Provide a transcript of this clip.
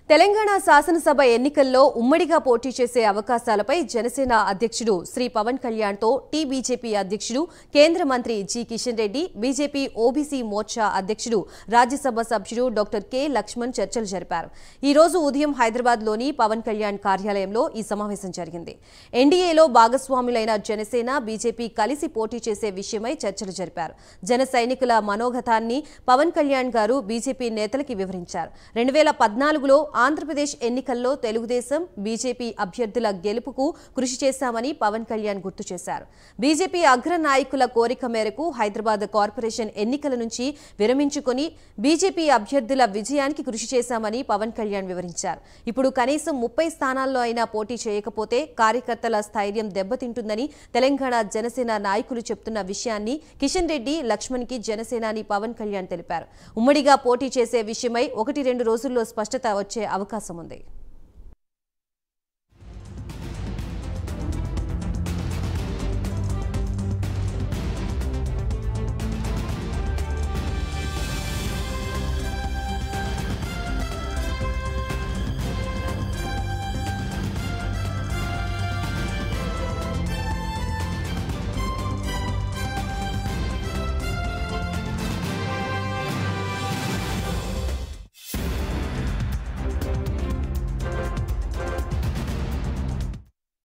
తెలంగాణ శాసనసభ ఎన్నికల్లో ఉమ్మడిగా పోటీ చేసే అవకాశాలపై జనసేన అధ్యక్షుడు శ్రీ పవన్ కళ్యాణ్తో టీబీజేపీ అధ్యక్షుడు కేంద్ర మంత్రి G Kishan Reddy, BJP OBC Morcha అధ్యక్షుడు రాజ్యసభ సభ్యుడు డాక్టర్ కె లక్ష్మణ్ చర్చలు జరిపారు. ఈ రోజు ఉదయం హైదరాబాద్లోని పవన్ కళ్యాణ్ కార్యాలయంలో ఈ సమావేశం జరిగింది. ఎన్డీఏలో భాగస్వాములైన జనసేన, బీజేపీ కలిసి పోటీ చేసే విషయమై చర్చలు జరిపారు. జన సైనికుల మనోగతాన్ని పవన్ కళ్యాణ్ గారు బీజేపీ నేతలకి వివరించారు. 2014లో ఆంధ్రప్రదేశ్ ఎన్నికల్లో తెలుగుదేశం, బీజేపీ అభ్యర్థుల గెలుపుకు కృషి చేశామని పవన్ కళ్యాణ్ గుర్తు చేశారు. బీజేపీ అగ్ర నాయకుల కోరిక మేరకు హైదరాబాద్ కార్పొరేషన్ ఎన్నికల నుంచి విరమించుకొని బీజేపీ అభ్యర్థుల విజయానికి కృషి చేశామని పవన్ కళ్యాణ్ వివరించారు. ఇప్పుడు కనీసం 30 స్థానాల్లో అయినా పోటీ చేయకపోతే కార్యకర్తల స్థైర్యం దెబ్బతింటుందని తెలంగాణ జనసేన నాయకులు చెప్తున్న విషయాన్ని కిషన్ రెడ్డి, లక్ష్మణ్కి జనసేనాని పవన్ కళ్యాణ్ తెలిపారు. ఉమ్మడిగా పోటీ చేసే విషయమై 1-2 రోజుల్లో స్పష్టత వచ్చే అవకాశం ఉంది.